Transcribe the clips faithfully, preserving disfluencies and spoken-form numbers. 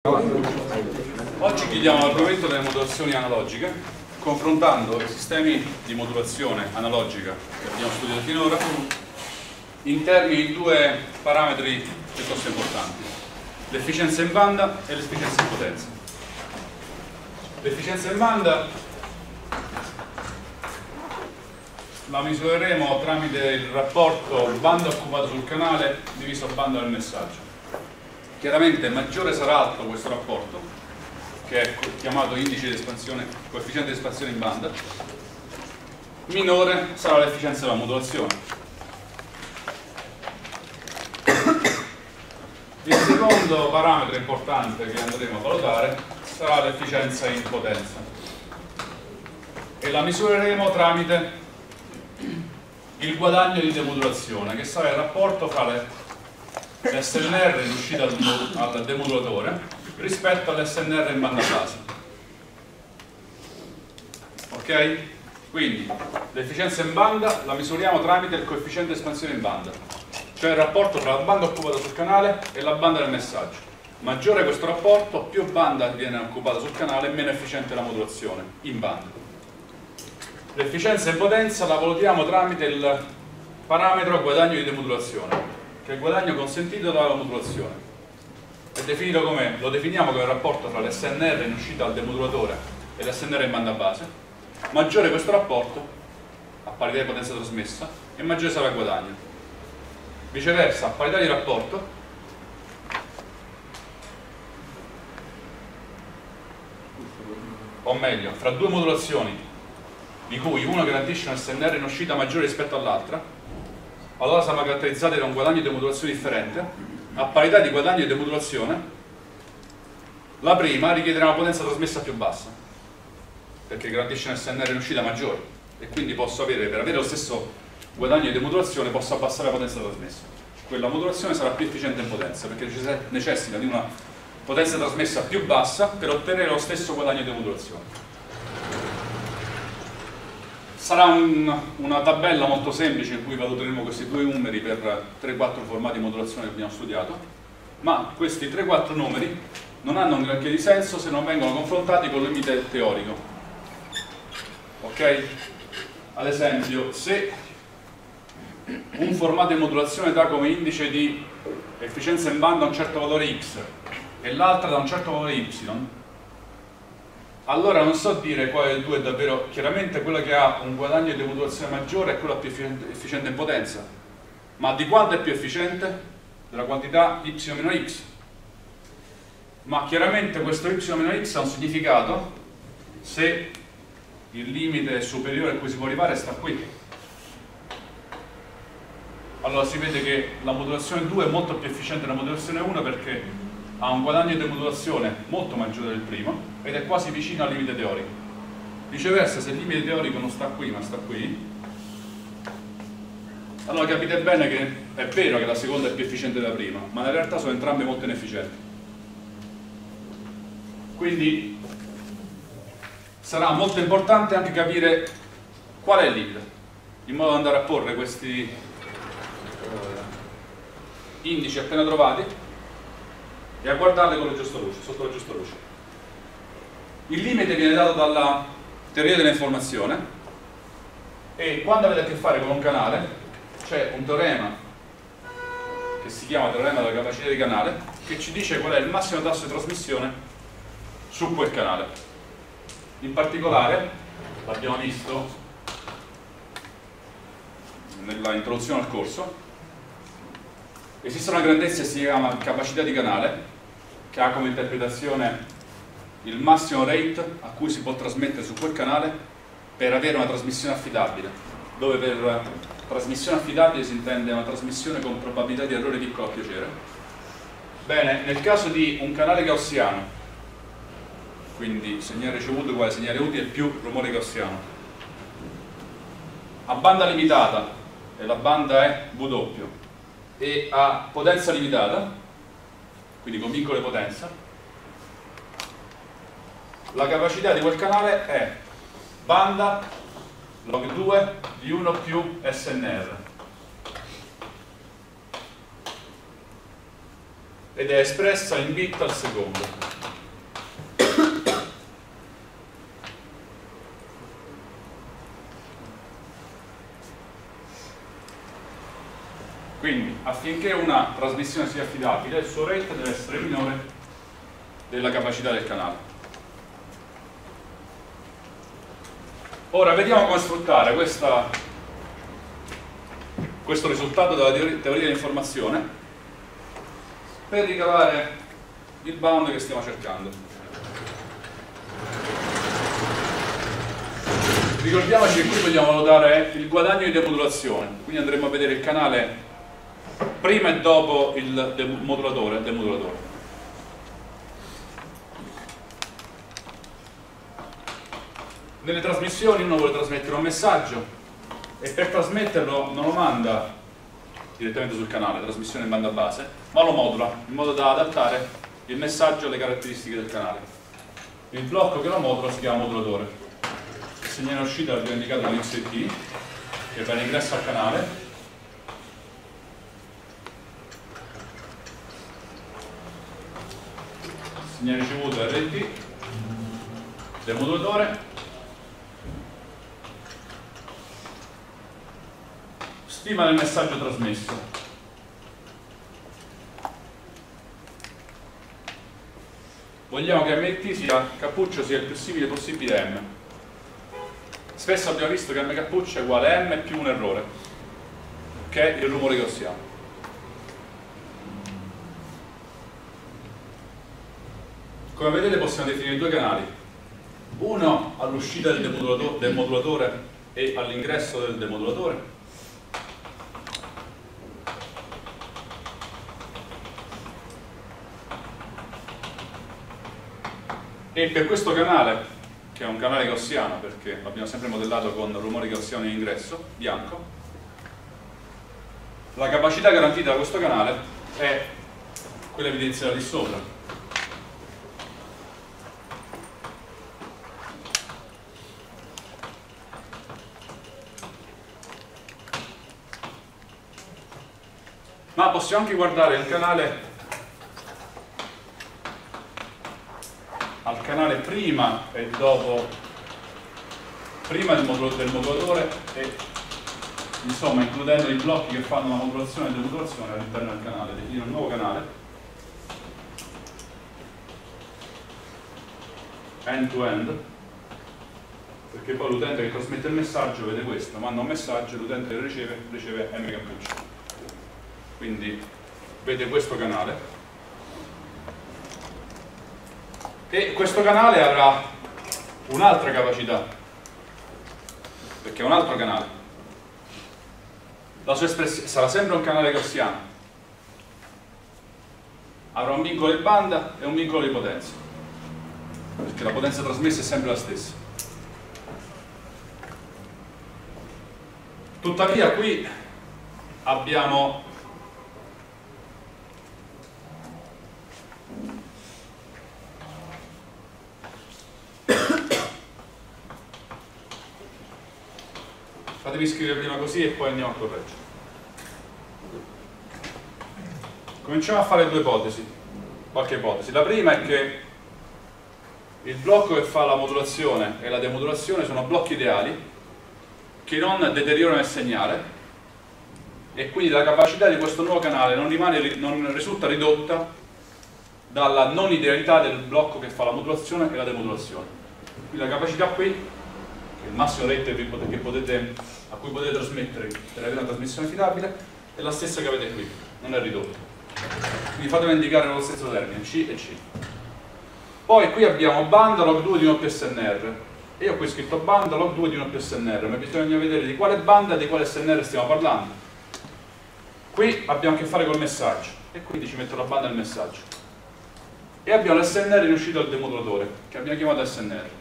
Oggi chiudiamo l'argomento delle modulazioni analogiche, confrontando i sistemi di modulazione analogica che abbiamo studiato finora in termini di due parametri piuttosto importanti: l'efficienza in banda e l'efficienza in potenza. L'efficienza in banda la misureremo tramite il rapporto banda occupata sul canale diviso banda del messaggio. Chiaramente maggiore sarà alto questo rapporto, che è chiamato indice di espansione, coefficiente di espansione in banda, minore sarà l'efficienza della modulazione. Il secondo parametro importante che andremo a valutare sarà l'efficienza in potenza e la misureremo tramite il guadagno di demodulazione, che sarà il rapporto fra l'S N R in uscita al demodulatore rispetto all'S N R in banda base. Ok? Quindi l'efficienza in banda la misuriamo tramite il coefficiente di espansione in banda, cioè il rapporto tra la banda occupata sul canale e la banda del messaggio. Maggiore questo rapporto, più banda viene occupata sul canale, meno efficiente la modulazione in banda. L'efficienza in potenza la valutiamo tramite il parametro guadagno di demodulazione, che è il guadagno consentito dalla modulazione. È definito come, lo definiamo come il rapporto tra l'S N R in uscita al demodulatore e l'S N R in banda base. Maggiore questo rapporto, a parità di potenza trasmessa, e maggiore sarà il guadagno. Viceversa, a parità di rapporto, o meglio, fra due modulazioni di cui una garantisce un S N R in uscita maggiore rispetto all'altra, allora sarà caratterizzata da un guadagno di demodulazione differente. A parità di guadagno di demodulazione, la prima richiederà una potenza trasmessa più bassa, perché garantisce un S N R in uscita maggiore, e quindi posso avere, per avere lo stesso guadagno di demodulazione, posso abbassare la potenza trasmessa. Quella modulazione sarà più efficiente in potenza, perché necessita di una potenza trasmessa più bassa per ottenere lo stesso guadagno di demodulazione. Sarà un, una tabella molto semplice in cui valuteremo questi due numeri per tre quattro formati di modulazione che abbiamo studiato, ma questi tre quattro numeri non hanno un granché di senso se non vengono confrontati con il limite teorico. Ok? Ad esempio, se un formato di modulazione dà come indice di efficienza in banda un certo valore x e l'altra da un certo valore y, allora non so dire quale dei due è davvero. Chiaramente quella che ha un guadagno di demodulazione maggiore è quella più efficiente in potenza, ma di quanto è più efficiente? Della quantità y meno x. Ma chiaramente questo y meno x ha un significato se il limite superiore a cui si può arrivare sta qui. Allora si vede che la modulazione due è molto più efficiente della modulazione uno, perché ha un guadagno di demodulazione molto maggiore del primo ed è quasi vicino al limite teorico. Viceversa, se il limite teorico non sta qui ma sta qui, allora capite bene che è vero che la seconda è più efficiente della prima, ma in realtà sono entrambe molto inefficienti. Quindi sarà molto importante anche capire qual è il limite, in modo da andare a porre questi eh, indici appena trovati e a guardarle con la giusta luce, sotto la giusta luce. Il limite viene dato dalla teoria dell'informazione, e quando avete a che fare con un canale c'è un teorema che si chiama teorema della capacità di canale, che ci dice qual è il massimo tasso di trasmissione su quel canale. In particolare, l'abbiamo visto nella introduzione al corso, esiste una grandezza che si chiama capacità di canale, che ha come interpretazione il massimo rate a cui si può trasmettere su quel canale per avere una trasmissione affidabile, dove per trasmissione affidabile si intende una trasmissione con probabilità di errore piccola a piacere. Bene, nel caso di un canale gaussiano, quindi segnale ricevuto uguale segnale utile più rumore gaussiano, a banda limitata, e la banda è W, e a potenza limitata, quindi con vincolo di potenza, la capacità di quel canale è banda log due di uno più S N R, ed è espressa in bit al secondo. affinché una trasmissione sia affidabile, il suo rate deve essere minore della capacità del canale. Ora vediamo come sfruttare questa, questo risultato della teoria, teoria dell'informazione per ricavare il bound che stiamo cercando. Ricordiamoci che qui vogliamo valutare il guadagno di demodulazione, quindi andremo a vedere il canale prima e dopo il demodulatore, demodulatore. Nelle trasmissioni uno vuole trasmettere un messaggio e per trasmetterlo non lo manda direttamente sul canale, trasmissione in banda base, ma lo modula in modo da adattare il messaggio alle caratteristiche del canale. Il blocco che lo modula si chiama modulatore. Il segnale uscita abbiamo indicato con X e T, che va in ingresso al canale. Il segnale ricevuto è R T, demodulatore. Stima del messaggio trasmesso. Vogliamo che M T sia cappuccio sia il più simile possibile a M. Spesso abbiamo visto che M cappuccio è uguale a M più un errore, che è il rumore gaussiano. Come vedete possiamo definire due canali, uno all'uscita del demodulatore, del modulatore e all'ingresso del demodulatore, e per questo canale, che è un canale gaussiano perché l'abbiamo sempre modellato con rumore gaussiano in ingresso, bianco, la capacità garantita da questo canale è quella evidenziata lì sopra. Ma possiamo anche guardare il canale al canale prima e dopo, prima del, modulo, del modulatore e insomma includendo i blocchi che fanno la modulazione e la demodulazione all'interno del canale, definire un nuovo canale end to end, perché poi l'utente che trasmette il messaggio vede questo, manda un messaggio e l'utente che riceve riceve M cappuccio, quindi vede questo canale. E questo canale avrà un'altra capacità, perché è un altro canale. La sua espressione sarà sempre un canale gaussiano, avrà un vincolo di banda e un vincolo di potenza, perché la potenza trasmessa è sempre la stessa. Tuttavia qui abbiamo fatevi scrivere prima così e poi andiamo a correggere. Cominciamo a fare due ipotesi, qualche ipotesi. La prima è che il blocco che fa la modulazione e la demodulazione sono blocchi ideali che non deteriorano il segnale e quindi la capacità di questo nuovo canale non, rimane, non risulta ridotta dalla non idealità del blocco che fa la modulazione e la demodulazione. Quindi la capacità qui, che è il massimo rate che potete, a cui potete trasmettere per avere una trasmissione affidabile, è la stessa che avete qui, non è ridotta. Quindi fatemi indicare nello stesso termine, C e C. Poi qui abbiamo banda log due di uno più S N R e io ho qui scritto banda log due di uno più S N R, ma bisogna vedere di quale banda e di quale S N R stiamo parlando. Qui abbiamo a che fare col messaggio e quindi ci metto la banda del messaggio e abbiamo l'S N R in uscita dal demodulatore che abbiamo chiamato S N R.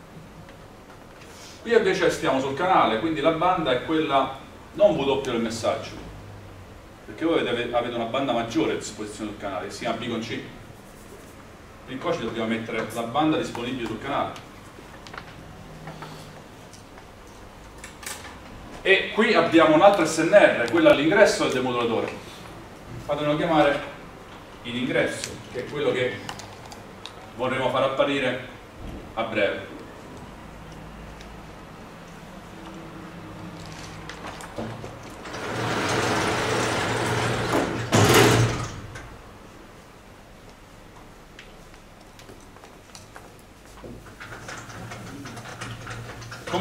Qui invece stiamo sul canale, quindi la banda è quella non W del messaggio, perché voi avete, avete una banda maggiore a disposizione sul canale, che si chiama B con C. In qua ci dobbiamo mettere la banda disponibile sul canale. E qui abbiamo un altro S N R, quella all'ingresso del demodulatore. Fatemelo chiamare in ingresso, che è quello che vorremmo far apparire a breve.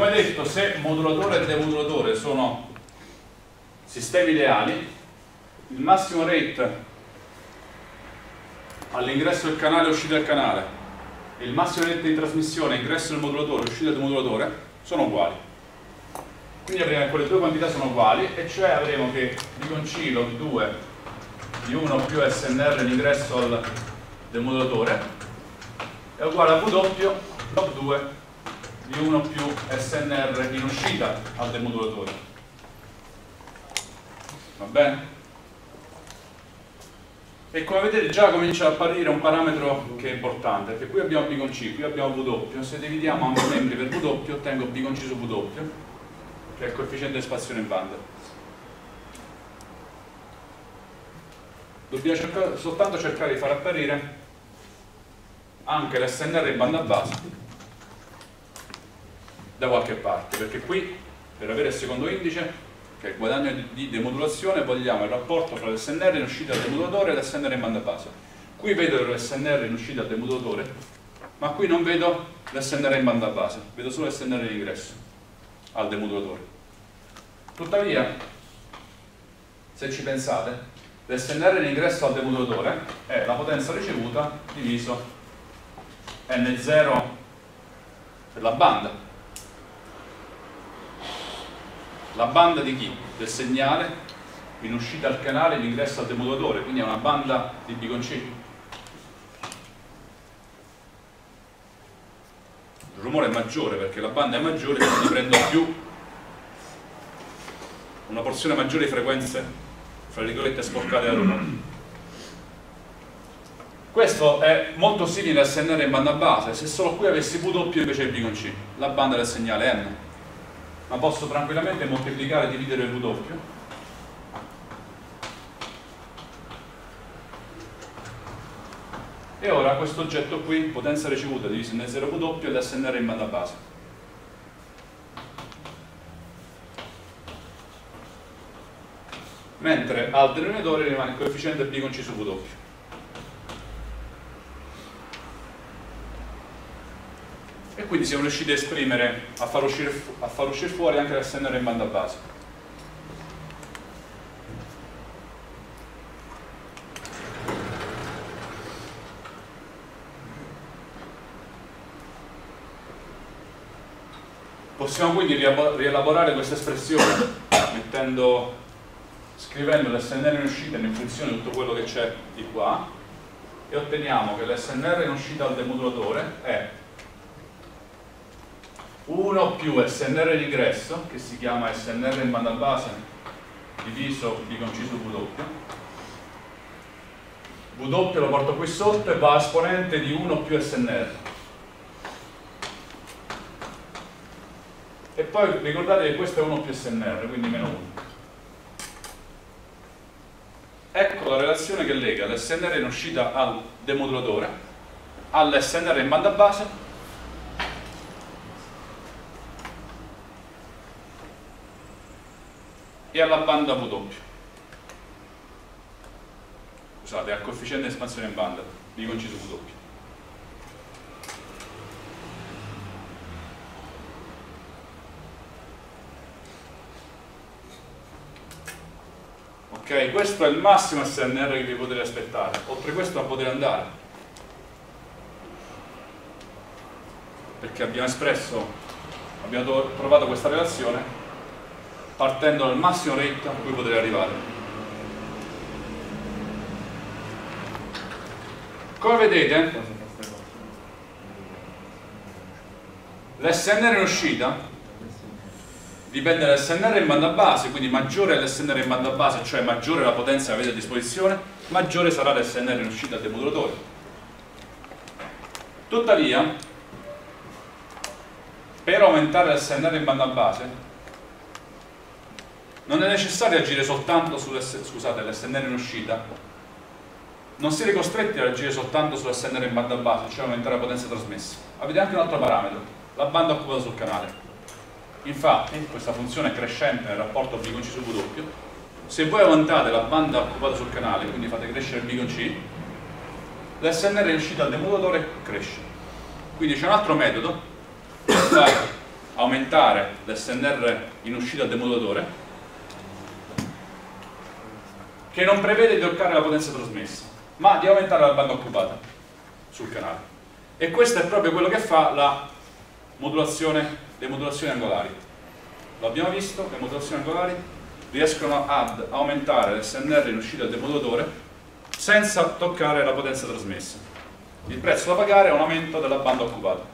come detto, se modulatore e demodulatore sono sistemi ideali, il massimo rate all'ingresso del canale e uscita del canale e il massimo rate di trasmissione ingresso del modulatore e uscita del modulatore sono uguali. Quindi avremo che quelle due quantità sono uguali, e cioè avremo che B con C log due di uno più S N R l'ingresso al demodulatore è uguale a V doppio log due di uno più S N R in uscita al demodulatore. Va bene? E come vedete già comincia ad apparire un parametro che è importante, perché qui abbiamo B con C, qui abbiamo V doppio. Se dividiamo ambo membri per V doppio ottengo B con C su V doppio, che è il coefficiente di espansione in banda. Dobbiamo cercare, soltanto cercare di far apparire anche l'S N R in banda bassa da qualche parte, perché qui per avere il secondo indice, che è il guadagno di demodulazione, vogliamo il rapporto fra l'S N R in uscita al demodulatore e l'S N R in banda bassa. Qui vedo l'S N R in uscita al demodulatore, ma qui non vedo l'S N R in banda bassa, vedo solo l'S N R in ingresso al demodulatore. Tuttavia, se ci pensate, l'S N R in ingresso al demodulatore è la potenza ricevuta diviso N zero per la banda. La banda di chi? Del segnale in uscita al canale, in ingresso al demodulatore, quindi è una banda di B con C. Il rumore è maggiore perché la banda è maggiore, quindi prendo più una porzione maggiore di frequenze, fra virgolette, sporcate dal rumore. Questo è molto simile al S N R in banda bassa, se solo qui avessi V doppio invece di B con C, la banda del segnale N. Ma posso tranquillamente moltiplicare e dividere il V doppio e ora questo oggetto qui, potenza ricevuta diviso N zero V doppio, è l'S N R in banda bassa. Mentre al denominatore rimane il coefficiente B con C su V doppio. E quindi siamo riusciti a esprimere, a far uscire, a far uscire fuori anche l'S N R in banda bassa. Possiamo quindi rielaborare questa espressione mettendo, scrivendo l'S N R in uscita in funzione di tutto quello che c'è di qua, e otteniamo che l'S N R in uscita al demodulatore è uno più S N R di ingresso, che si chiama S N R in banda bassa, diviso B con C su V doppio. V doppio lo porto qui sotto e va a esponente di uno più S N R. E poi ricordate che questo è uno più S N R, quindi meno uno. Ecco la relazione che lega l'S N R in uscita al demodulatore all'S N R in banda bassa e alla banda V doppio. Scusate, al coefficiente di espansione in banda, B con C su V doppio. Ok, questo è il massimo S N R che vi potete aspettare, oltre questo non potete andare, perché abbiamo espresso, abbiamo trovato questa relazione partendo dal massimo rate a cui potete arrivare. Come vedete, l'S N R in uscita dipende dall'S N R in banda base, quindi maggiore è l'S N R in banda base, cioè maggiore la potenza che avete a disposizione, maggiore sarà l'S N R in uscita al demodulatore. Tuttavia, per aumentare l'S N R in banda base non è necessario agire soltanto sull'S N R in uscita, non siete costretti ad agire soltanto sull'S N R in banda base, cioè aumentare la potenza trasmessa. Avete anche un altro parametro, la banda occupata sul canale. Infatti, questa funzione è crescente nel rapporto B con C su V doppio. Se voi aumentate la banda occupata sul canale, quindi fate crescere B con C, l'S N R in uscita al demodulatore cresce. Quindi c'è un altro metodo per fare aumentare l'S N R in uscita al demodulatore, che non prevede di toccare la potenza trasmessa, ma di aumentare la banda occupata sul canale. E questo è proprio quello che fa la modulazione, le modulazioni angolari. L'abbiamo visto, le modulazioni angolari riescono ad aumentare l'S N R in uscita al demodulatore senza toccare la potenza trasmessa. Il prezzo da pagare è un aumento della banda occupata.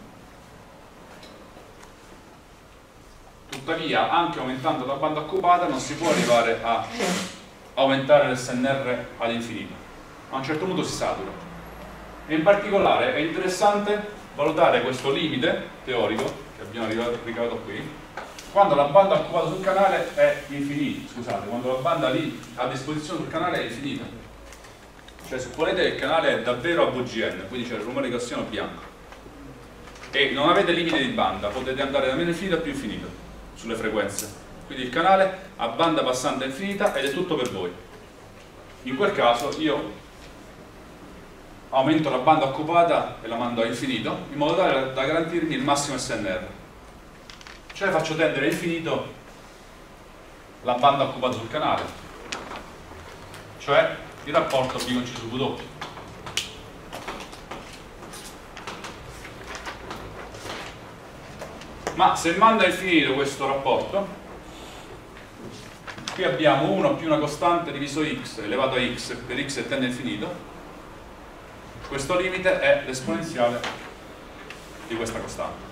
Tuttavia, anche aumentando la banda occupata non si può arrivare a aumentare l'S N R all'infinito. A un certo punto si satura. E in particolare è interessante valutare questo limite teorico che abbiamo ricavato qui, quando la banda occupata sul canale è infinita, scusate, quando la banda lì a disposizione sul canale è infinita. Cioè supponete che il canale è davvero a V G N, quindi c'è il rumore di Gaussiano bianco, e non avete limite di banda, potete andare da meno infinito a più infinito sulle frequenze. Quindi il canale ha banda passante infinita ed è tutto per voi. In quel caso io aumento la banda occupata e la mando a infinito in modo tale da garantirmi il massimo S N R. Cioè faccio tendere a infinito la banda occupata sul canale, cioè il rapporto B con C su W. Ma se mando a infinito questo rapporto, qui abbiamo uno più una costante diviso x elevato a x, per x che tende a infinito. Questo limite è l'esponenziale di questa costante.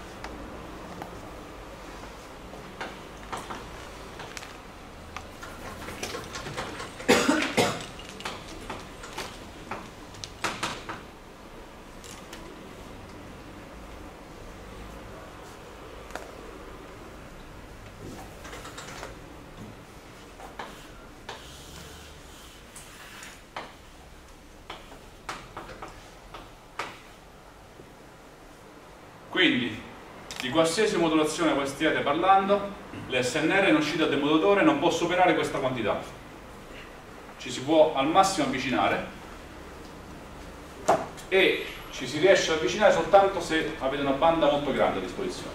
Quindi, di qualsiasi modulazione voi stiate parlando, l'S N R in uscita del demodulatore non può superare questa quantità. Ci si può al massimo avvicinare e ci si riesce ad avvicinare soltanto se avete una banda molto grande a disposizione.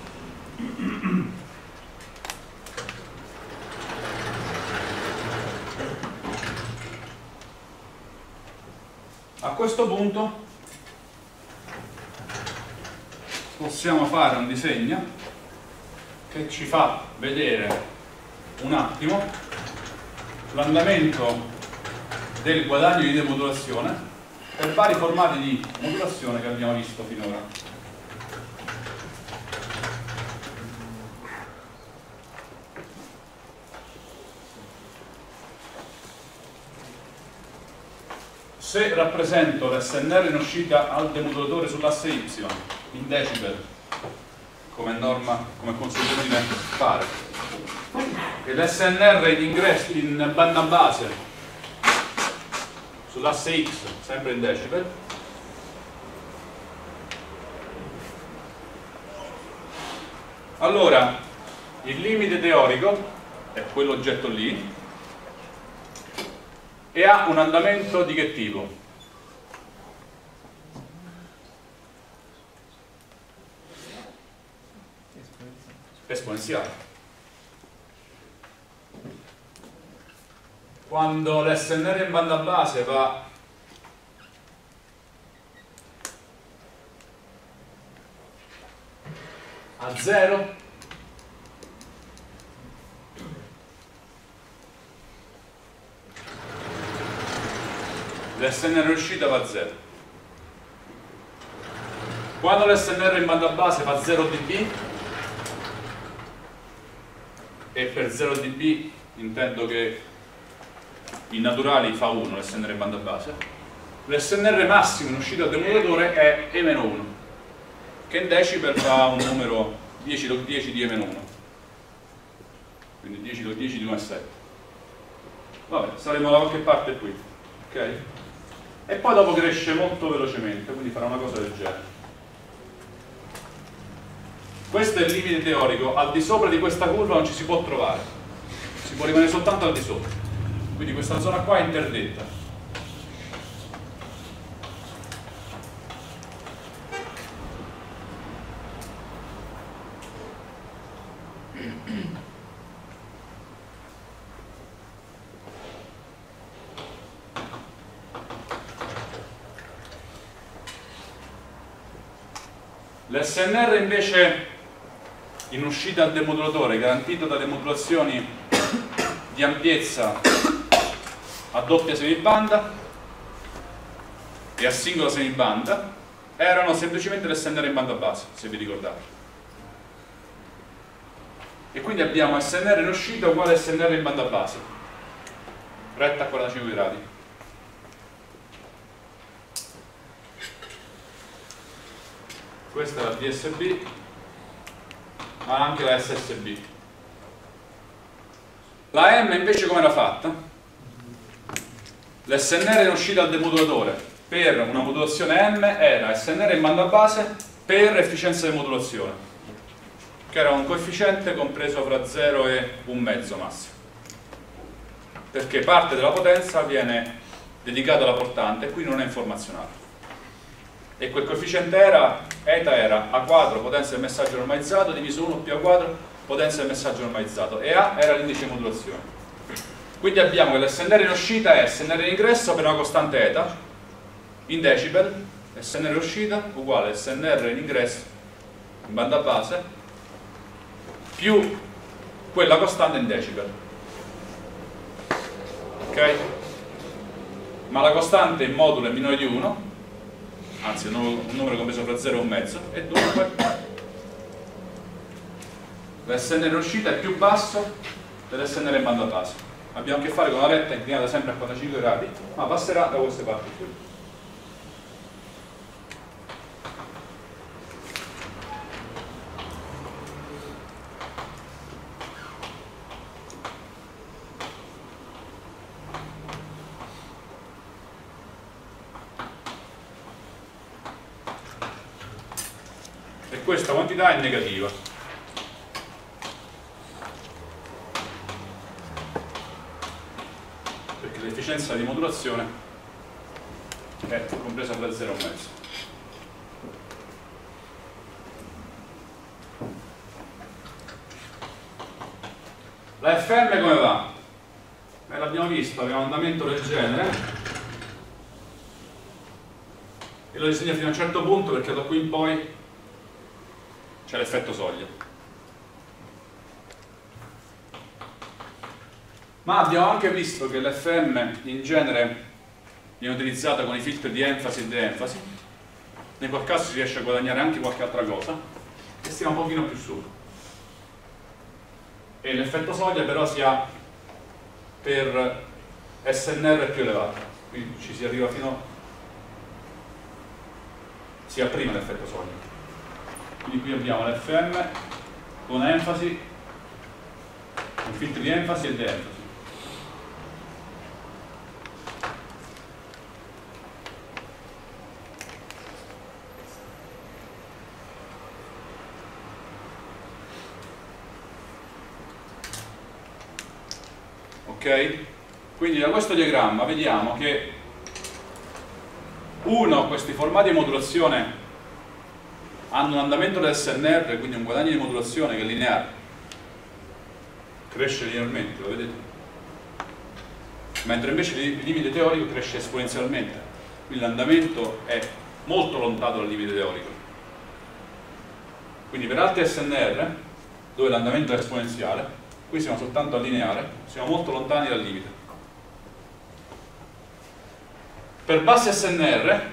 A questo punto possiamo fare un disegno che ci fa vedere un attimo l'andamento del guadagno di demodulazione per vari formati di modulazione che abbiamo visto finora. Se rappresento l'S N R in uscita al demodulatore sull'asse Y in decibel, come norma, come consuetudine fare, e l'S N R in ingresso in banda base sull'asse X, sempre in decibel, allora il limite teorico è quell'oggetto lì e ha un andamento di che tipo? Esponenziale. Quando l'S N R in banda base va a zero, l'S N R uscita va a zero. Quando l'S N R in banda base fa zero dB, e per zero dB intendo che in naturali fa uno l'S N R in banda base, l'S N R massimo in uscita del demodulatore è E meno uno, che in decibel fa un numero dieci log dieci di E meno uno, quindi dieci log dieci di uno virgola sette. Vabbè, saremo da qualche parte qui, ok? E poi dopo cresce molto velocemente, quindi farà una cosa del genere. Questo è il limite teorico, al di sopra di questa curva non ci si può trovare, si può rimanere soltanto al di sopra, quindi questa zona qua è interdetta. L'S N R invece in uscita al demodulatore, garantito dalle modulazioni di ampiezza a doppia semibanda e a singola semibanda, erano semplicemente l'S N R in banda base, se vi ricordate. E quindi abbiamo S N R in uscita uguale S N R in banda base, retta a quarantacinque gradi. Questa è la D S B, ma anche la S S B. La M invece come era fatta? L'S N R in uscita al demodulatore per una modulazione M era S N R in banda base per efficienza di modulazione, che era un coefficiente compreso fra zero e un mezzo massimo, perché parte della potenza viene dedicata alla portante e quindi non è informazionale. E quel coefficiente era, eta era A quadro potenza del messaggio normalizzato diviso uno più A quadro potenza del messaggio normalizzato, e A era l'indice di modulazione. Quindi abbiamo che l'S N R in uscita è S N R in ingresso per una costante eta in decibel, S N R in uscita uguale S N R in ingresso in banda base più quella costante in decibel. Ok? Ma la costante in modulo è minore di uno, anzi è un numero compreso fra zero e un mezzo, e dunque l'S N R in uscita è più basso dell'S N R in banda base. Abbiamo a che fare con una retta inclinata sempre a quarantacinque gradi, ma passerà da queste parti qui. E questa quantità è negativa. Perché l'efficienza di modulazione è compresa tra zero e un mezzo. La F M come va? Eh, l'abbiamo visto, aveva un andamento del genere e lo disegno fino a un certo punto perché da qui in poi c'è l'effetto soglia. Ma abbiamo anche visto che l'F M in genere viene utilizzata con i filtri di enfasi e de-enfasi, nel qual caso si riesce a guadagnare anche qualche altra cosa, e stiamo un pochino più su. E l'effetto soglia però si ha per S N R più elevato, quindi ci si arriva fino, si ha prima l'effetto soglia. Quindi qui abbiamo l'F M con enfasi, con filtri di enfasi e de-enfasi. Ok? Quindi da questo diagramma vediamo che uno, questi formati di modulazione hanno un andamento dell'S N R, quindi un guadagno di modulazione che è lineare, cresce linearmente, lo vedete? Mentre invece il limite teorico cresce esponenzialmente, quindi l'andamento è molto lontano dal limite teorico. Quindi per alti S N R, dove l'andamento è esponenziale, qui siamo soltanto a lineare, siamo molto lontani dal limite. Per bassi S N R,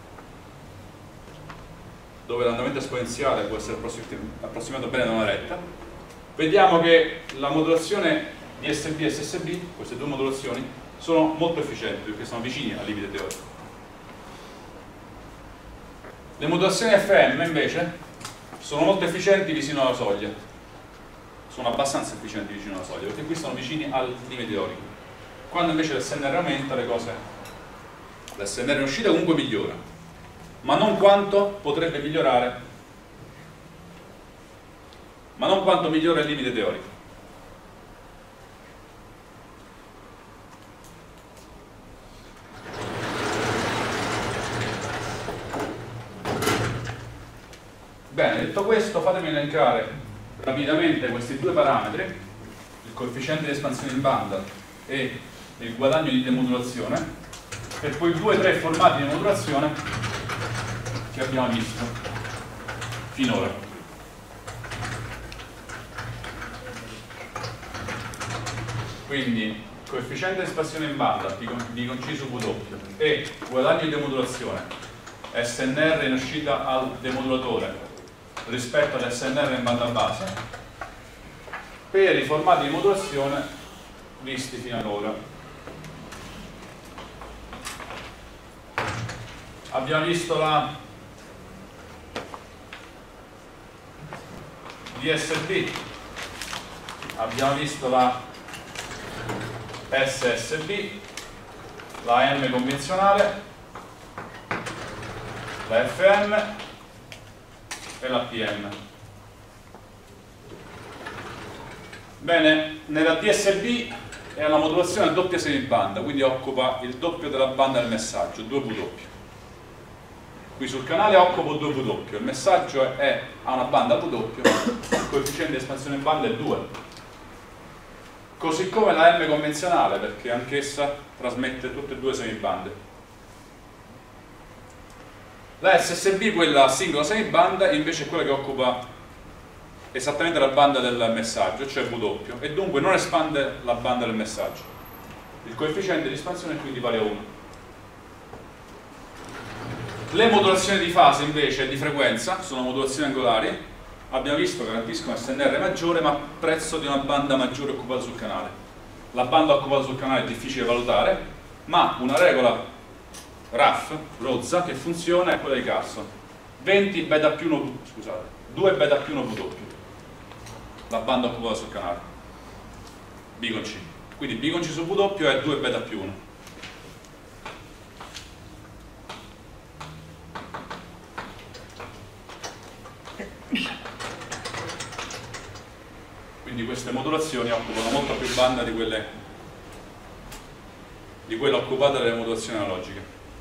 dove l'andamento esponenziale può essere approssimato bene da una retta, vediamo che la modulazione di S B e S S B, queste due modulazioni, sono molto efficienti perché sono vicini al limite teorico. Le modulazioni F M invece sono molto efficienti vicino alla soglia, sono abbastanza efficienti vicino alla soglia perché qui sono vicini al limite teorico. Quando invece l'S N R aumenta, le cose, l'S N R in uscita comunque migliora, ma non quanto potrebbe migliorare, ma non quanto migliora il limite teorico. Bene, detto questo, fatemi elencare rapidamente questi due parametri, il coefficiente di espansione in banda e il guadagno di demodulazione, e poi due o tre formati di modulazione che abbiamo visto. finora. Quindi coefficiente di espansione in banda di conciso W e guadagno di demodulazione S N R in uscita al demodulatore rispetto ad S N R in banda base per i formati di modulazione visti fino ad ora. Abbiamo visto la D S B, abbiamo visto la S S B, la M convenzionale, la F M e la P M. Bene, nella D S B è la modulazione a doppia semibanda, quindi occupa il doppio della banda del messaggio, due W. Qui sul canale occupa due W, il messaggio è, ha una banda W, il coefficiente di espansione in banda è due. Così come la M convenzionale, perché anch'essa trasmette tutte e due semibande. La S S B, quella singola semibanda, invece è quella che occupa esattamente la banda del messaggio, cioè W, e dunque non espande la banda del messaggio. Il coefficiente di espansione quindi vale a uno. Le modulazioni di fase invece e di frequenza sono modulazioni angolari. Abbiamo visto che garantiscono S N R maggiore ma a prezzo di una banda maggiore occupata sul canale. La banda occupata sul canale è difficile da valutare, ma una regola R A F, rozza, che funziona è quella di Carson: venti beta più uno, scusate, due beta più uno W, la banda occupata sul canale, B con C. Quindi B con C su W è due beta più uno. Quindi queste modulazioni occupano molto più banda di quelle di quella occupata dalle modulazioni analogiche.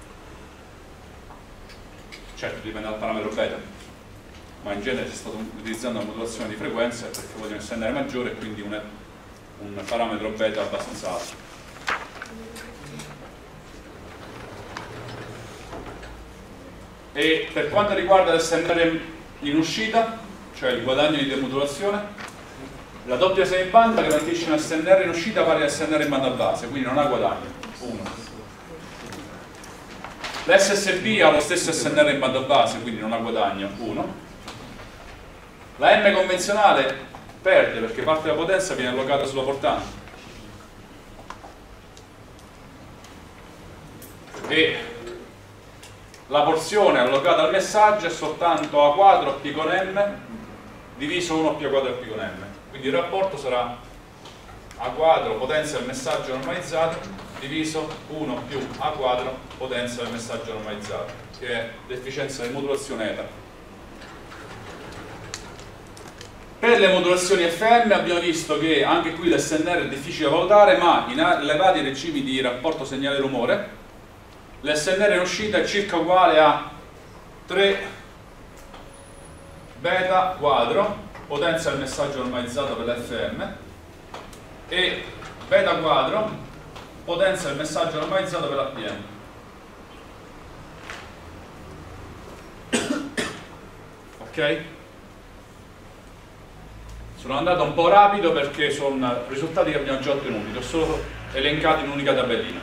Certo, dipende dal parametro beta, ma in genere si sta utilizzando una modulazione di frequenza perché vogliono S N R maggiore e quindi un, un parametro beta abbastanza alto. E per quanto riguarda l'S N R in uscita, cioè il guadagno di demodulazione, la doppia semibanda garantisce un S N R in uscita pari a S N R in banda base, quindi non ha guadagno, uno. L'S S B ha lo stesso S N R in banda base, quindi non ha guadagno, uno. La M convenzionale perde perché parte della potenza viene allocata sulla portante. E la porzione allocata al messaggio è soltanto A quadro P con M diviso uno P quadro P con M. Quindi il rapporto sarà A quadro potenza del messaggio normalizzato diviso uno più A quadro potenza del messaggio normalizzato, che è l'efficienza di modulazione eta. Per le modulazioni F M abbiamo visto che anche qui l'S N R è difficile da valutare, ma in elevati regimi di rapporto segnale-rumore l'S N R in uscita è circa uguale a tre beta quadro potenza del messaggio normalizzato per l'F M e beta quadro potenza del messaggio normalizzato per la P M. Ok? Sono andato un po' rapido perché sono risultati che abbiamo già ottenuti, li ho solo elencati in un'unica tabellina.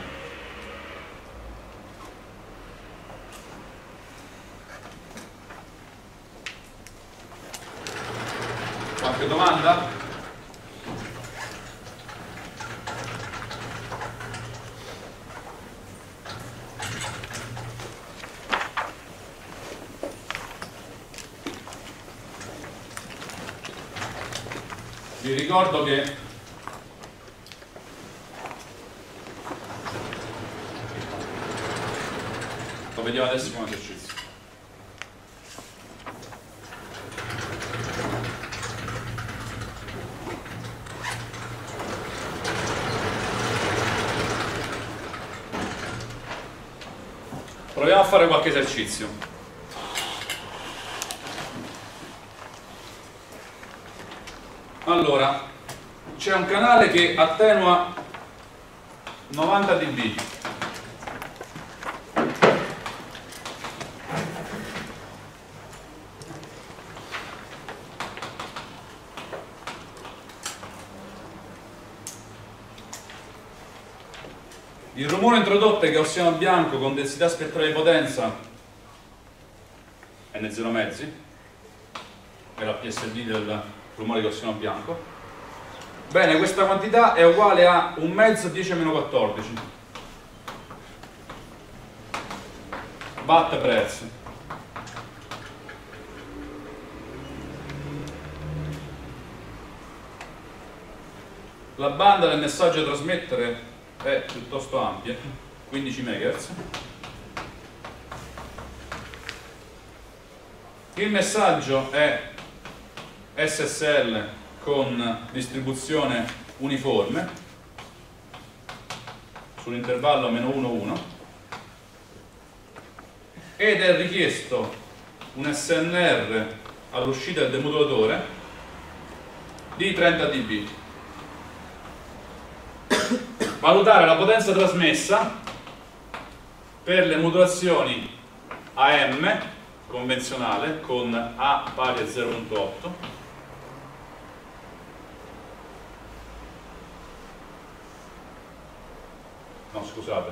Qualche domanda? Vi ricordo che lo vediamo adesso come esercizio. Proviamo a fare qualche esercizio. Allora, c'è un canale che attenua novanta decibel. Il rumore introdotto è gaussiano bianco con densità spettrale di potenza N zero mezzi, è la P S D del rumore gaussiano bianco. Bene, questa quantità è uguale a un mezzo dieci a meno quattordici watt per hertz. La banda del messaggio da trasmettere è piuttosto ampia, quindici megahertz. Il messaggio è S S L con distribuzione uniforme sull'intervallo meno uno uno ed è richiesto un S N R all'uscita del demodulatore di trenta decibel. Valutare la potenza trasmessa per le modulazioni A M convenzionale con A pari a zero virgola otto, no scusate,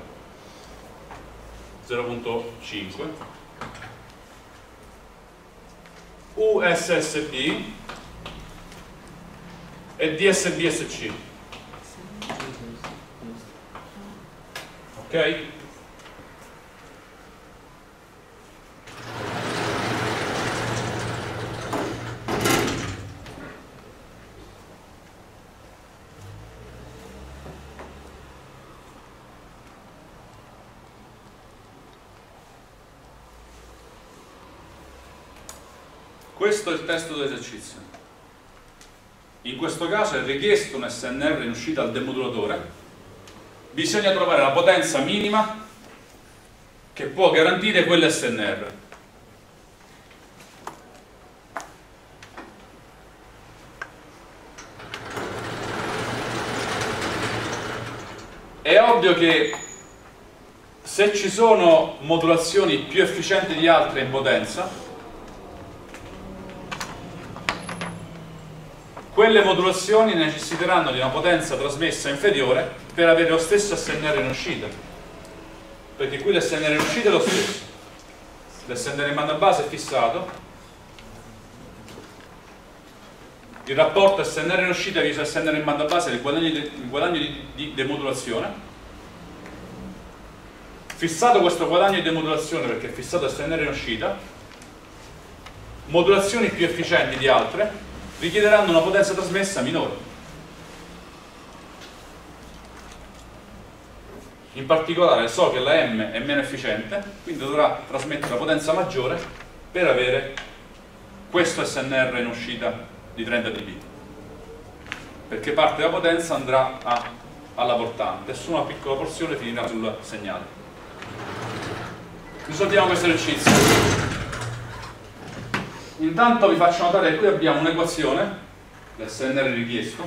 zero virgola cinque, U S S B e D S B S C. Ok? Questo è il testo dell'esercizio. In questo caso è richiesto un S N R in uscita al demodulatore. Bisogna trovare la potenza minima che può garantire quell'S N R. È ovvio che se ci sono modulazioni più efficienti di altre in potenza, quelle modulazioni necessiteranno di una potenza trasmessa inferiore per avere lo stesso S N R in uscita, perché qui l'S N R in uscita è lo stesso, l'S N R in banda base è fissato, il rapporto S N R in uscita viso S N R in banda base è il guadagno di, il guadagno di, di demodulazione. Fissato questo guadagno di demodulazione perché è fissato S N R in uscita, modulazioni più efficienti di altre richiederanno una potenza trasmessa minore. In particolare so che la M è meno efficiente, quindi dovrà trasmettere una potenza maggiore per avere questo S N R in uscita di trenta decibel, perché parte della potenza andrà a, alla portante e su una piccola porzione finirà sul segnale. Risolviamo questo esercizio. Intanto vi faccio notare che qui abbiamo un'equazione, l'S N R richiesto,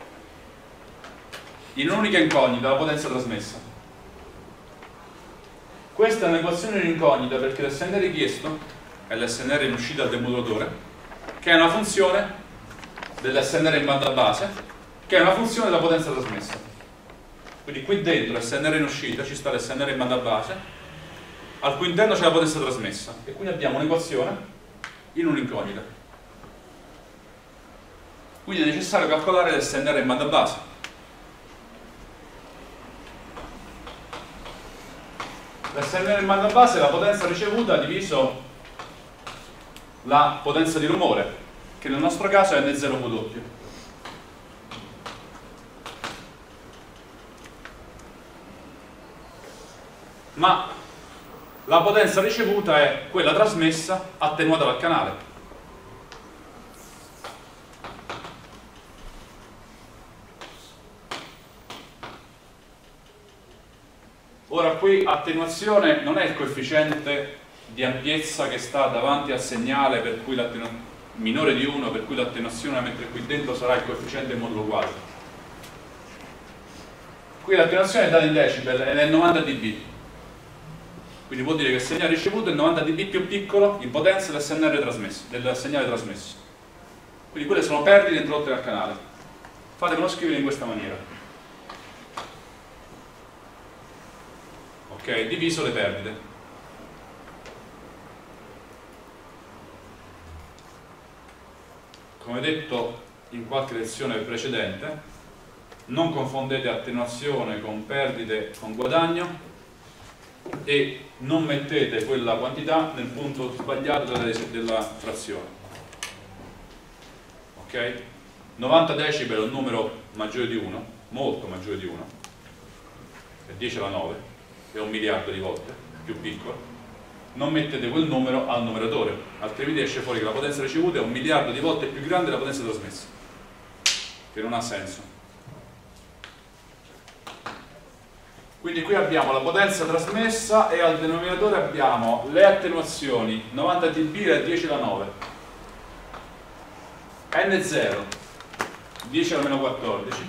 in un'unica incognita, la potenza trasmessa. Questa è un'equazione in incognita perché l'S N R richiesto è l'S N R in uscita al demodulatore, che è una funzione dell'S N R in banda base, che è una funzione della potenza trasmessa. Quindi qui dentro l'S N R in uscita ci sta l'S N R in banda base, al cui interno c'è la potenza trasmessa, e quindi abbiamo un'equazione in un'incognita. Quindi è necessario calcolare l'S N R in banda base. L'S N R in banda base è la potenza ricevuta diviso la potenza di rumore, che nel nostro caso è N zero W. Ma la potenza ricevuta è quella trasmessa attenuata dal canale. Ora qui attenuazione non è il coefficiente di ampiezza che sta davanti al segnale, per cui minore di uno, per cui l'attenuazione da mettere qui dentro sarà il coefficiente del modulo quasi. Qui l'attenuazione è data in decibel ed è novanta decibel. Quindi vuol dire che il segnale ricevuto è novanta decibel più piccolo in potenza del, S N R trasmesso, del segnale trasmesso. Quindi quelle sono perdite introdotte dal canale. Fatemelo scrivere in questa maniera. ok, diviso le perdite. Come detto in qualche lezione precedente, non confondete attenuazione con perdite con guadagno e non mettete quella quantità nel punto sbagliato della, della frazione. Ok? novanta decibel è un numero maggiore di uno, molto maggiore di uno, è dieci alla nove, è un miliardo di volte più piccolo. Non mettete quel numero al numeratore, altrimenti esce fuori che la potenza ricevuta è un miliardo di volte più grande della potenza trasmessa, che non ha senso. Quindi qui abbiamo la potenza trasmessa e al denominatore abbiamo le attenuazioni novanta dB a dieci alla nove, N zero dieci alla meno quattordici,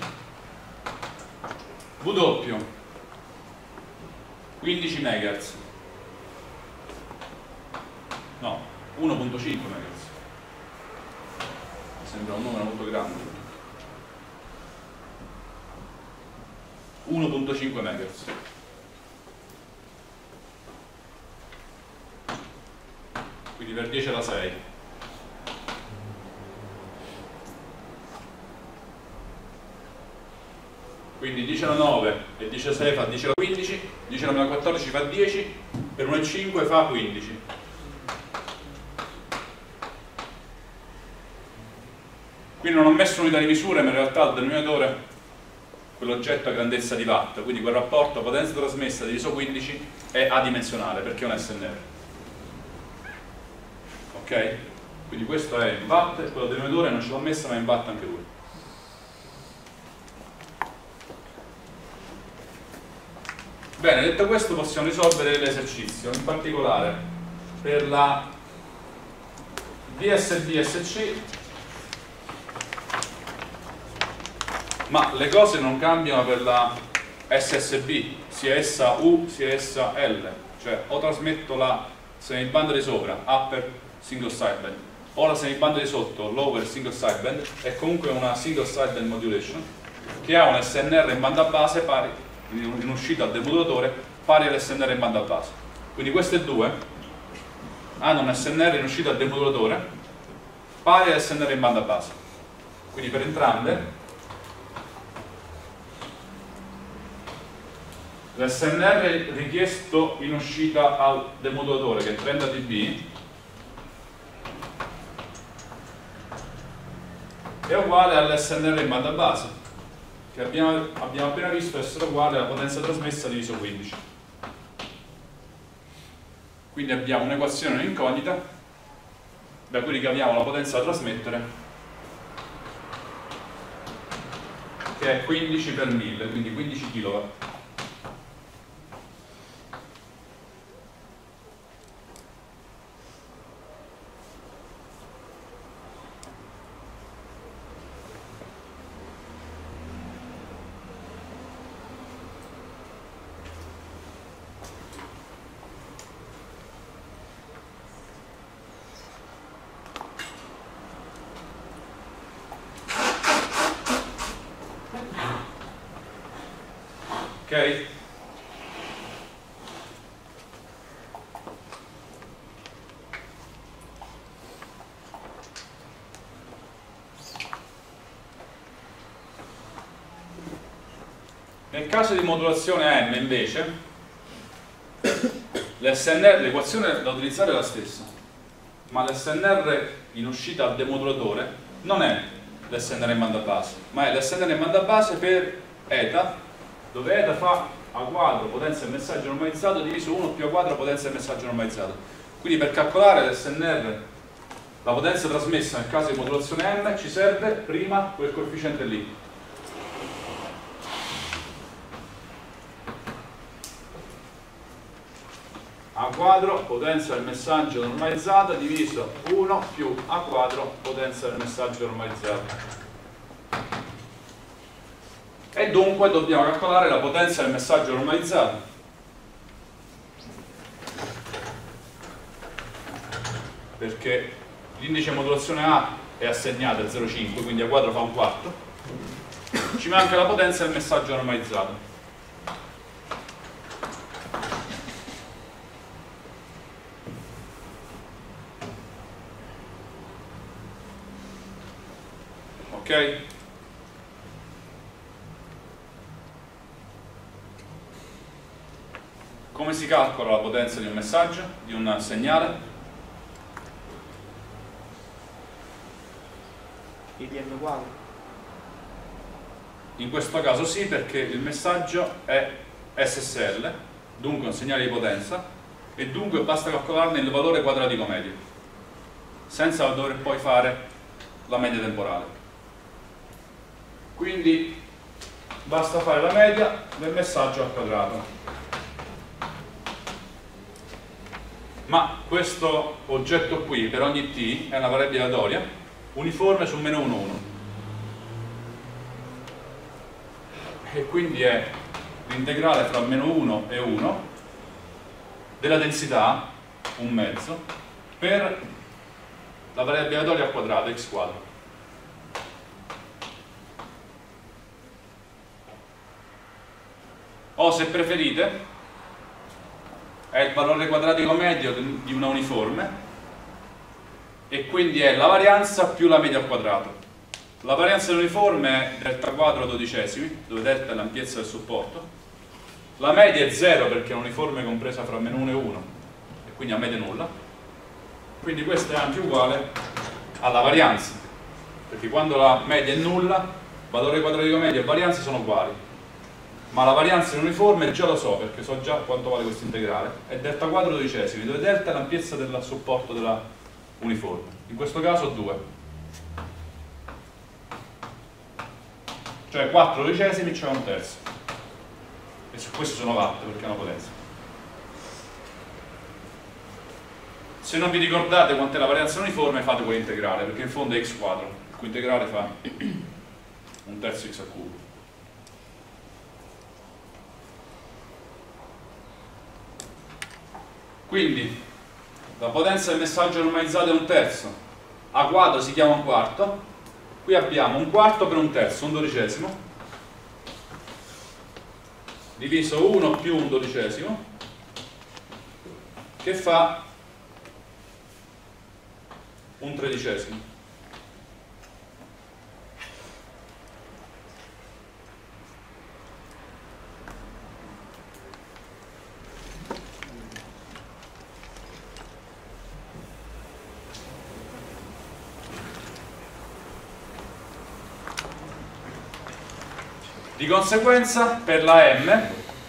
W quindici megahertz, no, uno virgola cinque megahertz, mi sembra un numero molto grande, uno virgola cinque megahertz. Quindi per dieci alla sei. Quindi dieci alla nove e dieci alla sei fa dieci alla quindici, dieci alla meno quattordici fa dieci, per uno virgola cinque fa quindici. Quindi non ho messo unità di misura, ma in realtà al denominatore quell'oggetto ha grandezza di watt, quindi quel rapporto potenza trasmessa diviso quindici è adimensionale perché è un S N R. Ok? Quindi questo è in watt, quello del denominatore non ce l'ho messa, ma è in watt anche lui. Bene, detto questo possiamo risolvere l'esercizio, in particolare per la V S B S C, ma le cose non cambiano per la S S B, sia essa U sia essa L, cioè o trasmetto la semibanda di sopra, upper single sideband, o la semibanda di sotto, lower single sideband, è comunque una single sideband modulation che ha un S N R in banda base pari, in uscita al demodulatore, pari all'S N R in banda base. Quindi queste due hanno un S N R in uscita al demodulatore pari all'S N R in banda base. Quindi per entrambe l'S N R richiesto in uscita al demodulatore, che è trenta dB, è uguale all'S N R in banda base, che abbiamo, abbiamo appena visto essere uguale alla potenza trasmessa diviso quindici. Quindi abbiamo un'equazione incognita da cui ricaviamo la potenza da trasmettere, che è quindici per mille, quindi quindici chilowatt. Ok? Nel caso di modulazione M invece l'S N R, l'equazione da utilizzare è la stessa, ma l'S N R in uscita al demodulatore non è l'S N R in banda base, ma è l'S N R in banda base per eta, dove eta fa A quadro potenza del messaggio normalizzato diviso uno più A quadro potenza del messaggio normalizzato. Quindi per calcolare l'S N R, la potenza trasmessa nel caso di modulazione M, ci serve prima quel coefficiente lì. A quadro potenza del messaggio normalizzato diviso uno più A quadro potenza del messaggio normalizzato. E dunque dobbiamo calcolare la potenza del messaggio normalizzato. Perché l'indice di modulazione A è assegnato a zero virgola cinque, quindi A quadro fa un quarto. Ci manca la potenza del messaggio normalizzato. ok? Come si calcola la potenza di un messaggio, di un segnale? I D M quadro. In questo caso sì, perché il messaggio è S S L, dunque un segnale di potenza, e dunque basta calcolarne il valore quadratico medio, senza dover poi fare la media temporale. Quindi basta fare la media del messaggio al quadrato. Ma questo oggetto qui per ogni t è una variabile aleatoria uniforme su meno uno, uno, e quindi è l'integrale fra meno uno e uno della densità, un mezzo, per la variabile aleatoria al quadrato, x quadro. O se preferite è il valore quadratico medio di una uniforme, e quindi è la varianza più la media al quadrato. La varianza dell'uniforme è delta quadro dodicesimi, dove delta è l'ampiezza del supporto. La media è zero perché è un'uniforme compresa fra meno uno e uno, e quindi a media nulla. Quindi questo è anche uguale alla varianza, perché quando la media è nulla, valore quadratico medio e varianza sono uguali. Ma la varianza in uniforme già lo so, perché so già quanto vale questo integrale, è delta quadro dodicesimi, dove delta è l'ampiezza del supporto della uniforme. In questo caso due. Cioè quattro dodicesimi, cioè un terzo. E su questo sono watt, perché è una potenza. Se non vi ricordate quant'è la varianza uniforme, fate quell'integrale, perché in fondo è x quadro, il cui integrale fa un terzo x al cubo. Quindi la potenza del messaggio normalizzato è un terzo, a quadro si chiama un quarto, qui abbiamo un quarto per un terzo, un dodicesimo, diviso uno più un dodicesimo, che fa un tredicesimo. Di conseguenza, per la M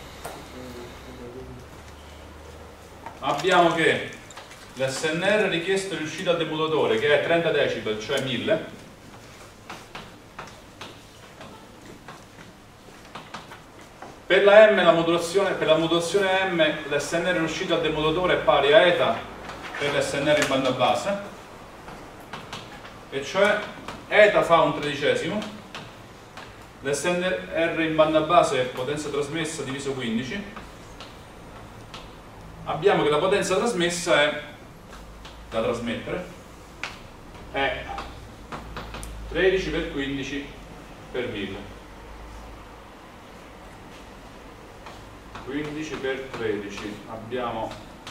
abbiamo che l'S N R richiesto di uscita al demutatore, che è trenta decibel, cioè mille, per la M la modulazione, per la modulazione M l'S N R in uscita al demutatore è pari a eta per l'S N R in banda bassa, e cioè eta fa un tredicesimo, l'S N R in banda base è potenza trasmessa diviso quindici. Abbiamo che la potenza trasmessa è, da trasmettere, è tredici per quindici per mille. quindici per tredici, abbiamo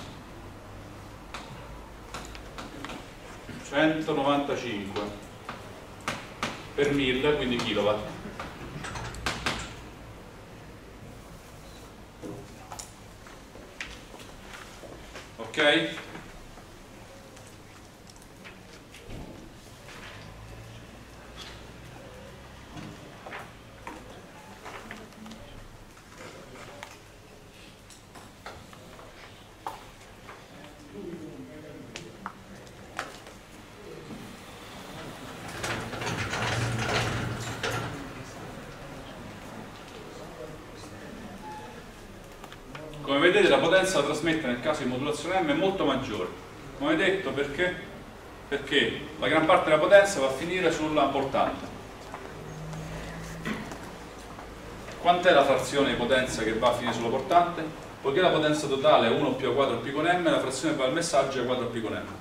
centonovantacinque per mille, quindi kilowatt. Ok? Come vedete la potenza da trasmettere nel caso di modulazione M è molto maggiore. Come detto, perché? Perché la gran parte della potenza va a finire sulla portante. Quant'è la frazione di potenza che va a finire sulla portante? Poiché la potenza totale è uno più a quadro pi con M, la frazione che va al messaggio è a quadro pi con M.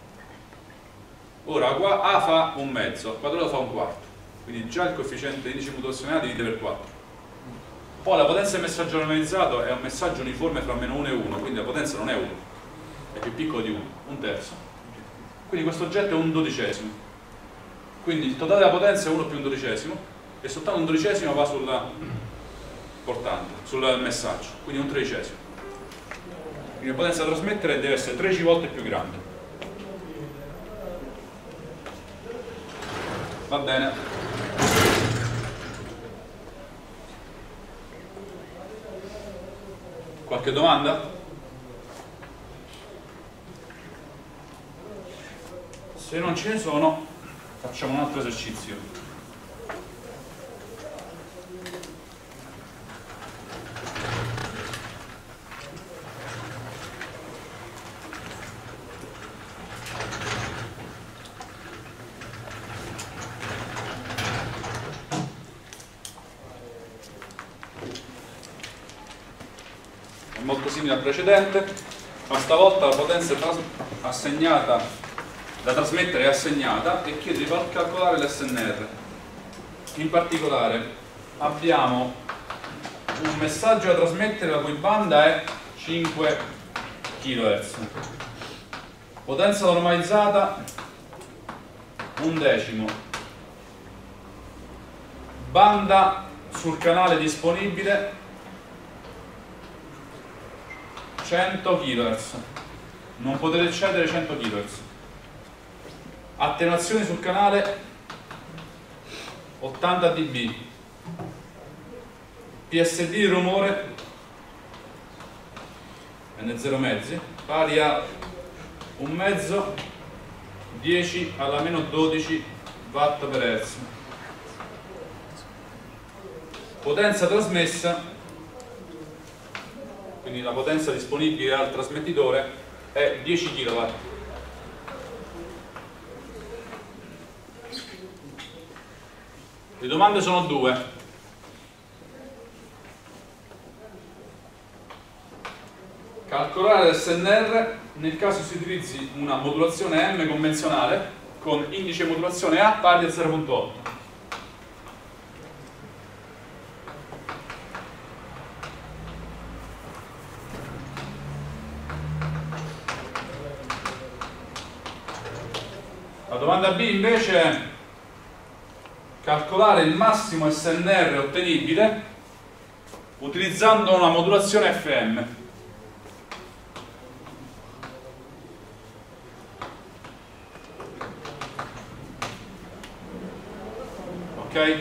Ora A fa un mezzo, al quadrato fa un quarto, quindi già il coefficiente di indice modulazionale divide per quattro. Poi la potenza del messaggio normalizzato è un messaggio uniforme fra meno uno e uno, quindi la potenza non è uno, è più piccolo di uno, un terzo. Quindi questo oggetto è un dodicesimo. quindi il totale della potenza è uno più un dodicesimo e soltanto un dodicesimo va sul portante, sul messaggio, quindi un tredicesimo. Quindi la potenza da trasmettere deve essere tredici volte più grande. Va bene. Qualche domanda? Se non ce ne sono, facciamo un altro esercizio. È molto simile al precedente, ma stavolta la potenza assegnata da trasmettere è assegnata e chiedo di calcolare l'S N R. In particolare abbiamo un messaggio da trasmettere la cui banda è cinque chilohertz, potenza normalizzata un decimo, banda sul canale disponibile cento chilohertz, non potete eccedere cento chilohertz. Attenuazione sul canale ottanta decibel, P S D di rumore N zero mezzi pari a un mezzo dieci alla meno dodici watt per hertz. Potenza trasmessa, quindi la potenza disponibile al trasmettitore, è dieci chilowatt. Le domande sono due. Calcolare l'S N R nel caso si utilizzi una modulazione M convenzionale con indice modulazione A pari a zero virgola otto. La domanda B invece è calcolare il massimo S N R ottenibile utilizzando una modulazione F M. Ok?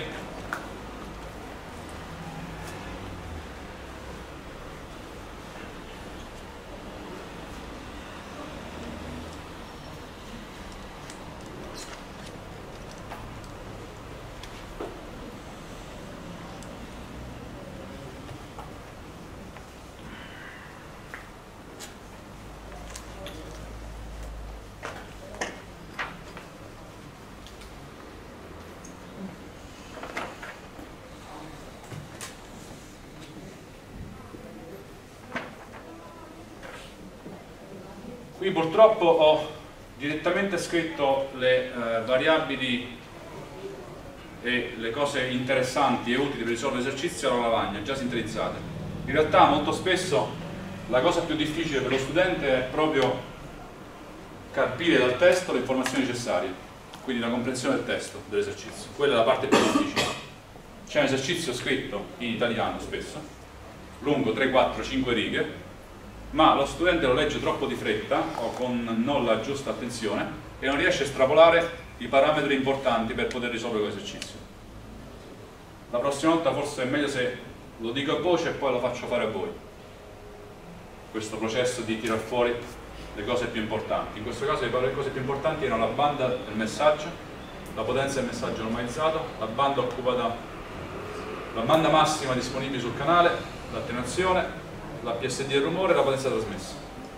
Qui purtroppo ho direttamente scritto le eh, variabili e le cose interessanti e utili per risolvere l'esercizio alla lavagna, già sintetizzate. In realtà molto spesso la cosa più difficile per lo studente è proprio capire dal testo le informazioni necessarie, quindi la comprensione del testo dell'esercizio. Quella è la parte più difficile. C'è un esercizio scritto in italiano spesso, lungo tre, quattro, cinque righe, ma lo studente lo legge troppo di fretta o con non la giusta attenzione e non riesce a estrapolare i parametri importanti per poter risolvere l'esercizio. La prossima volta forse è meglio se lo dico a voce e poi lo faccio fare a voi, questo processo di tirar fuori le cose più importanti. In questo caso le cose più importanti erano la banda del messaggio, la potenza del messaggio normalizzato, la banda occupata, la banda massima disponibile sul canale, l'attenuazione, la P S D del rumore e la potenza trasmessa.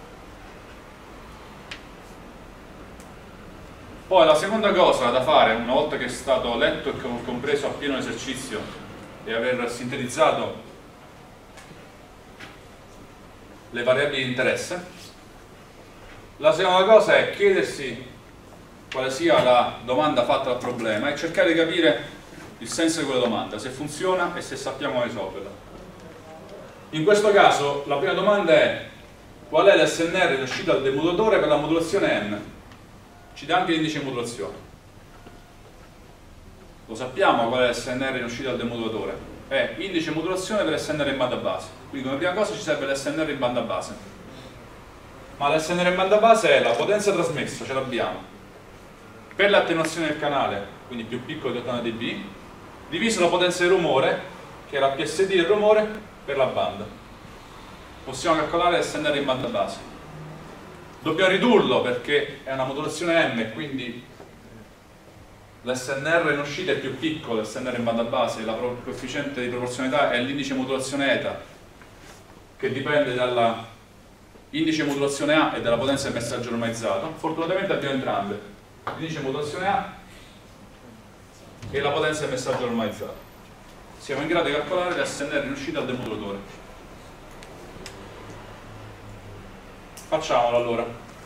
Poi la seconda cosa da fare, una volta che è stato letto e compreso appieno l'esercizio e aver sintetizzato le variabili di interesse, la seconda cosa è chiedersi quale sia la domanda fatta al problema e cercare di capire il senso di quella domanda, se funziona e se sappiamo come risolverla. In questo caso la prima domanda è: qual è l'S N R uscita dal demodulatore per la modulazione M? Ci dà anche l'indice di modulazione. lo sappiamo qual è l'S N R in uscita dal demodulatore, è indice modulazione per l'S N R in banda base, quindi come prima cosa ci serve l'S N R in banda base, ma l'S N R in banda base è la potenza trasmessa, ce l'abbiamo, per l'attenuazione del canale, quindi più piccolo di ottanta decibel, diviso la potenza di rumore, che è la P S D del rumore, per la banda. Possiamo calcolare l'S N R in banda base. Dobbiamo ridurlo perché è una modulazione M, quindi l'S N R in uscita è più piccolo, l'S N R in banda base, il coefficiente di proporzionalità è l'indice modulazione eta, che dipende dall'indice modulazione A e dalla potenza del messaggio normalizzato. Fortunatamente abbiamo entrambe, l'indice modulazione A e la potenza del messaggio normalizzato. Siamo in grado di calcolare l'S N R in uscita al demodulatore. Facciamolo allora.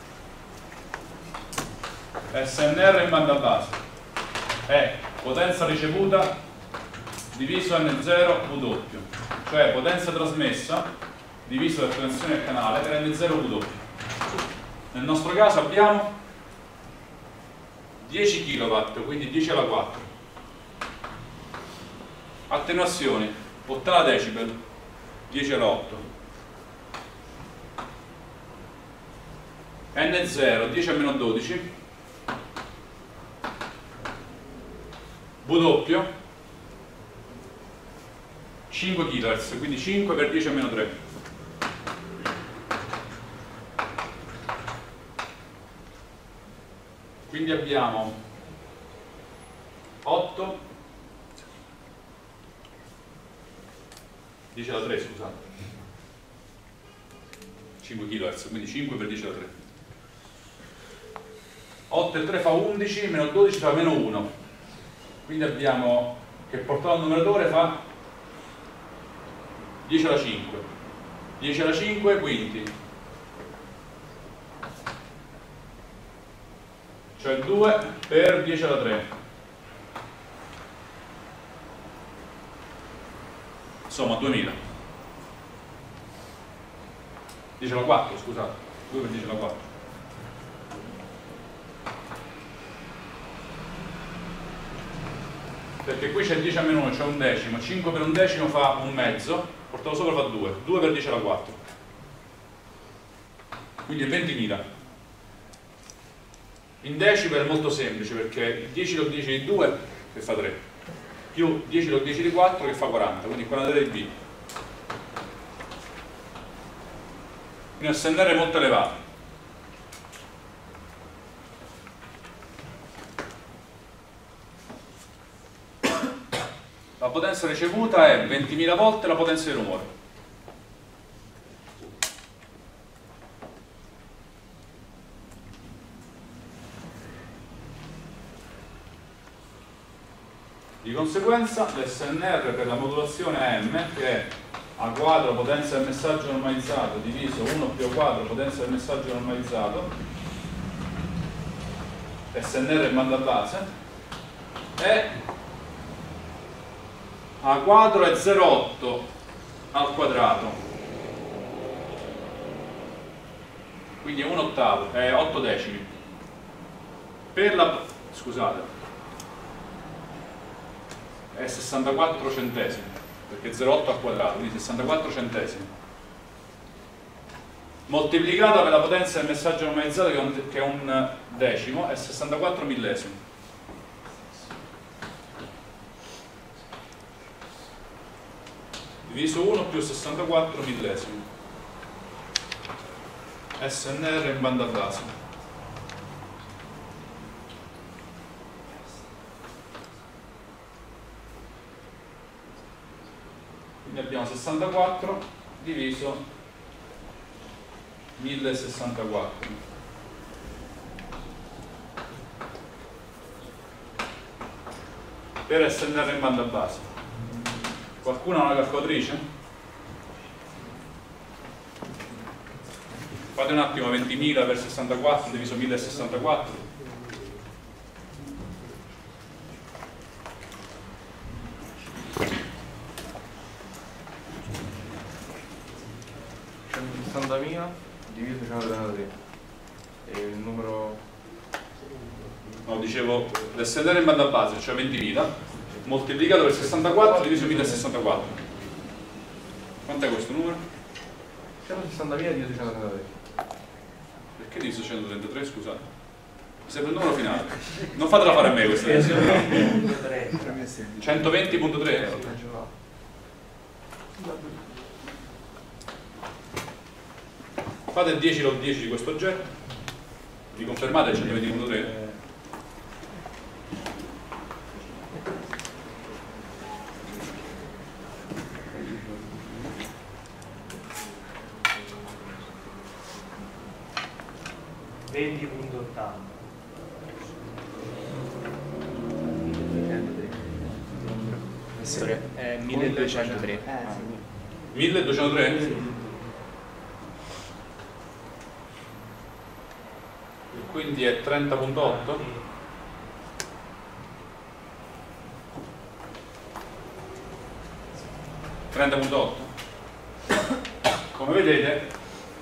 S N R in banda base è potenza ricevuta diviso N zero W, cioè potenza trasmessa diviso l'attenuazione del canale per N zero W. Nel nostro caso abbiamo dieci chilowatt, quindi dieci alla quattro. Attenuazioni ottanta decibel, dieci alla otto. N zero, dieci a meno dodici. W, cinque chilohertz, quindi cinque per dieci a meno tre. Quindi abbiamo otto, dieci alla tre, scusate, cinque chilohertz, quindi cinque per dieci alla tre. otto e tre fa undici, meno dodici fa meno uno. Quindi abbiamo che portato al numeratore fa dieci alla cinque. dieci alla cinque, quindi cioè due per dieci alla tre. Insomma duemila. dieci alla quattro, scusate. due per dieci alla quattro. Perché qui c'è dieci a meno uno, c'è un decimo, cinque per un decimo fa un mezzo, portato sopra fa due, due per dieci alla quattro. Quindi è ventimila. In decibel è molto semplice perché il dieci log dieci di due che fa tre, più dieci log dieci di quattro che fa quaranta, quindi quarantatré dB. Quindi S N R è molto elevato. La potenza ricevuta è ventimila volte la potenza di rumore. Di conseguenza l'S N R per la modulazione M, che è A quadro potenza del messaggio normalizzato diviso uno più A quadro potenza del messaggio normalizzato, S N R in banda base, è A quadro è zero virgola otto al quadrato, quindi è un ottavo, è otto decimi. Per la, scusate, è sessantaquattro centesimi, perché zero virgola otto al quadrato, quindi sessantaquattro centesimi. Moltiplicata per la potenza del messaggio normalizzato, che è un, che è un decimo, è sessantaquattro millesimi. Diviso uno più sessantaquattro millesimi. S N R in banda base. Quindi abbiamo sessantaquattro diviso mille sessantaquattro. Per S N R in banda base. Qualcuno ha una calcolatrice? Fate un attimo ventimila per sessantaquattro diviso mille sessantaquattro. centosessantamila diviso centotrentatré. E il numero... No, dicevo l'S N R in banda base, cioè ventimila. moltiplicato per sessantaquattro diviso mille sessantaquattro. Quant'è questo numero? centosessantamila diviso centotrentatré. Perché diviso centotrentatré, scusate? Mi serve il numero finale. Non fatela fare a me questa. centoventi punto tre? Fate il dieci log dieci di questo oggetto. Vi confermate il centoventi punto tre? venti punto ottanta. È milleduecentotre. milleduecentotre? E quindi è trenta punto otto? trenta punto otto? Come vedete,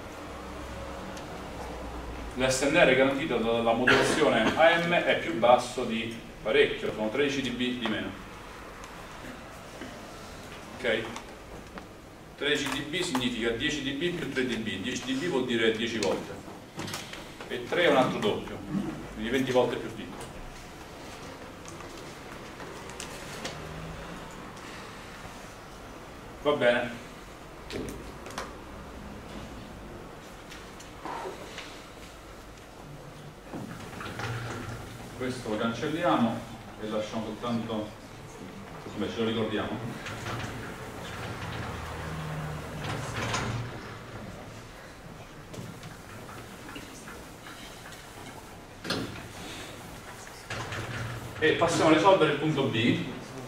l'S N R garantito dalla modulazione A M è più basso di parecchio, sono tredici dB di meno. Ok? tredici dB significa dieci dB più tre dB, dieci dB vuol dire dieci volte, e tre è un altro doppio, quindi venti volte più piccolo. Va bene. Questo lo cancelliamo e lasciamo soltanto, come ce lo ricordiamo. E passiamo a risolvere il punto B,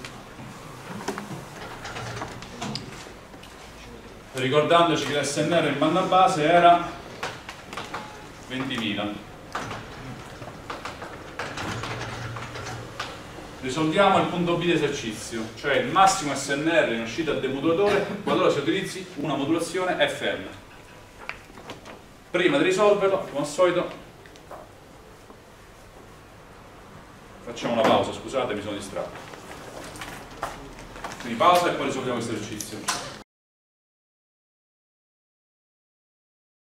ricordandoci che l'S N R in banda base era ventimila. Risolviamo il punto B di esercizio, cioè il massimo S N R in uscita al demodulatore qualora si utilizzi una modulazione F M. Prima di risolverlo, come al solito, facciamo una pausa, scusate, mi sono distratto. Quindi pausa e poi risolviamo questo esercizio.